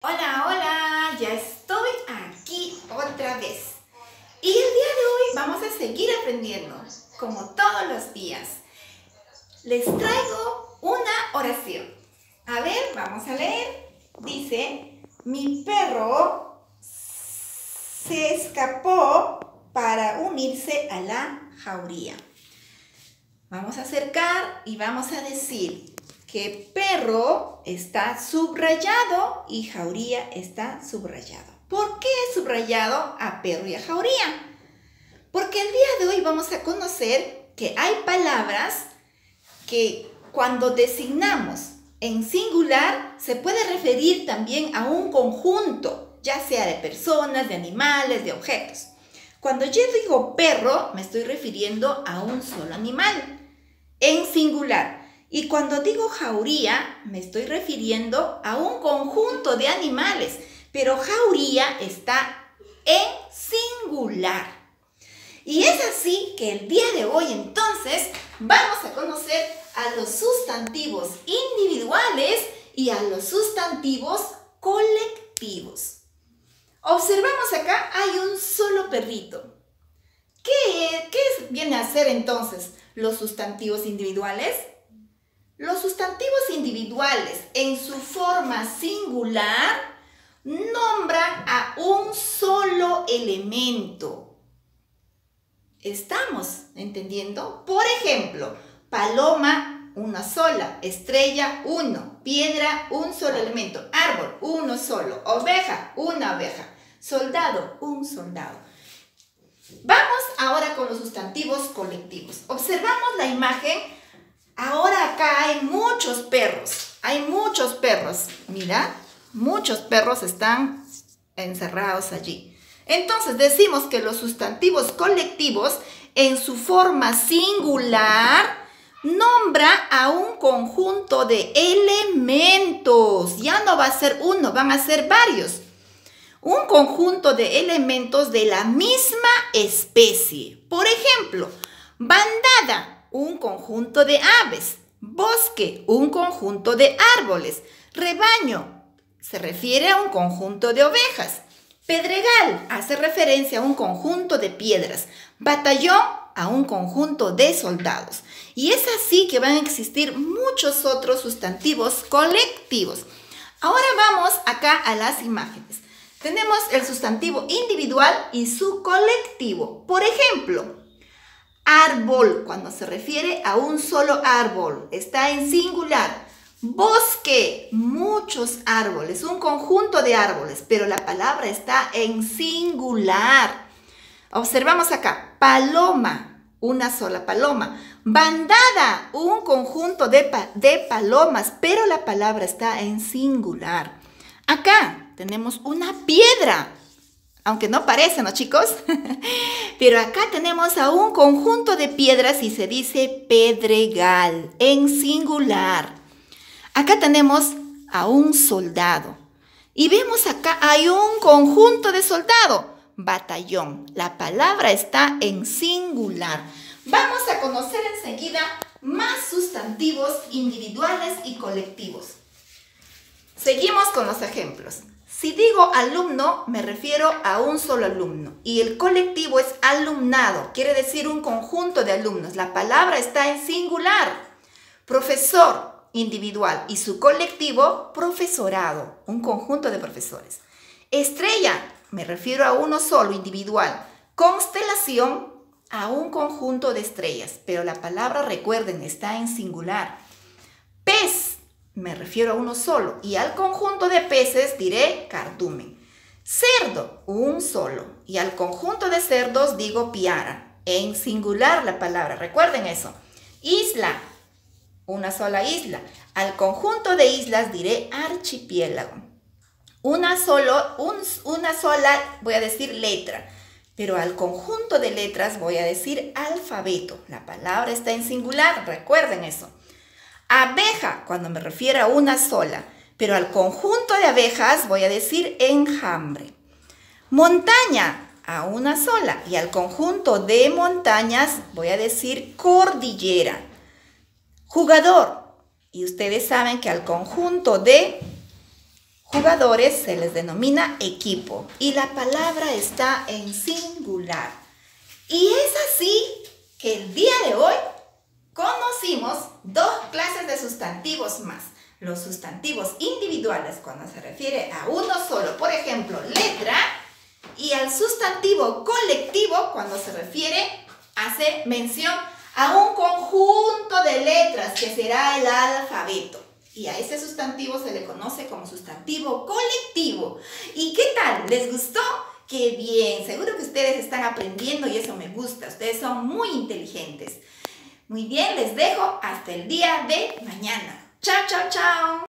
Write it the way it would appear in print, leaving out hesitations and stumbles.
Hola, hola, ya estoy aquí otra vez. Y el día de hoy vamos a seguir aprendiendo, como todos los días. Les traigo una oración. A ver, vamos a leer. Dice, mi perro se escapó para unirse a la jauría. Vamos a acercar y vamos a decir que perro está subrayado y jauría está subrayado. ¿Por qué subrayado a perro y a jauría? Porque el día de hoy vamos a conocer que hay palabras que cuando designamos en singular se puede referir también a un conjunto, ya sea de personas, de animales, de objetos. Cuando yo digo perro, me estoy refiriendo a un solo animal, en singular. Y cuando digo jauría, me estoy refiriendo a un conjunto de animales, pero jauría está en singular. Y es así que el día de hoy entonces vamos a conocer a los sustantivos individuales y a los sustantivos colectivos. Observamos acá, hay un solo perrito. ¿Qué viene a ser entonces los sustantivos individuales? Los sustantivos individuales en su forma singular nombran a un solo elemento. ¿Estamos entendiendo? Por ejemplo, paloma, una sola, estrella, uno, piedra, un solo elemento, árbol, uno solo, oveja, una oveja, soldado, un soldado. Vamos ahora con los sustantivos colectivos. Observamos la imagen. Ahora acá hay muchos perros. Mira, muchos perros están encerrados allí. Entonces decimos que los sustantivos colectivos en su forma singular nombra a un conjunto de elementos. Ya no va a ser uno, van a ser varios. Un conjunto de elementos de la misma especie. Por ejemplo, bandada, un conjunto de aves. Bosque, un conjunto de árboles. Rebaño, se refiere a un conjunto de ovejas. Pedregal, hace referencia a un conjunto de piedras. Batallón, a un conjunto de soldados. Y es así que van a existir muchos otros sustantivos colectivos. Ahora vamos acá a las imágenes. Tenemos el sustantivo individual y su colectivo. Por ejemplo, árbol, cuando se refiere a un solo árbol, está en singular. Bosque, muchos árboles, un conjunto de árboles, pero la palabra está en singular. Observamos acá, paloma, una sola paloma. Bandada, un conjunto de palomas, pero la palabra está en singular. Acá tenemos una piedra, aunque no parece, ¿no, chicos? Pero acá tenemos a un conjunto de piedras y se dice pedregal, en singular. Acá tenemos a un soldado. Y vemos acá hay un conjunto de soldado, batallón. La palabra está en singular. Vamos a conocer enseguida más sustantivos individuales y colectivos. Seguimos con los ejemplos. Si digo alumno, me refiero a un solo alumno. Y el colectivo es alumnado, quiere decir un conjunto de alumnos. La palabra está en singular. Profesor, individual. Y su colectivo, profesorado, un conjunto de profesores. Estrella, me refiero a uno solo, individual. Constelación, a un conjunto de estrellas. Pero la palabra, recuerden, está en singular. Pez, me refiero a uno solo, y al conjunto de peces diré cardumen. Cerdo, un solo, y al conjunto de cerdos digo piara. En singular la palabra, recuerden eso. Isla, una sola isla. Al conjunto de islas diré archipiélago. Una sola, voy a decir letra, pero al conjunto de letras voy a decir alfabeto. La palabra está en singular, recuerden eso. Abeja, cuando me refiero a una sola, pero al conjunto de abejas voy a decir enjambre. Montaña, a una sola, y al conjunto de montañas voy a decir cordillera. Jugador, y ustedes saben que al conjunto de jugadores se les denomina equipo y la palabra está en singular. Y es así que el día de hoy conocimos dos clases de sustantivos más. Los sustantivos individuales cuando se refiere a uno solo, por ejemplo, letra, y al sustantivo colectivo cuando se refiere, hace mención a un conjunto de letras que será el alfabeto. Y a ese sustantivo se le conoce como sustantivo colectivo. ¿Y qué tal? ¿Les gustó? ¡Qué bien! Seguro que ustedes están aprendiendo y eso me gusta. Ustedes son muy inteligentes. Muy bien, les dejo hasta el día de mañana. ¡Chao, chao, chao!